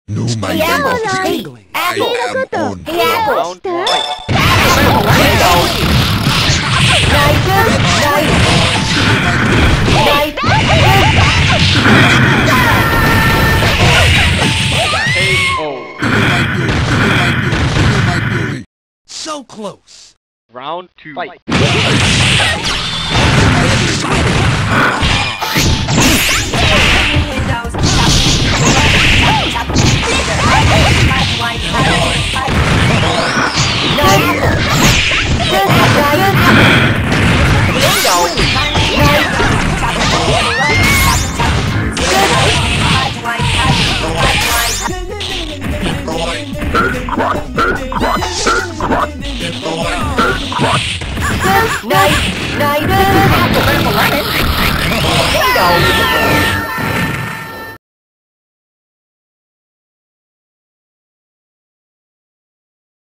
No, my Tingling. I am on Round fight. So close. Round 2. Fight. Nice.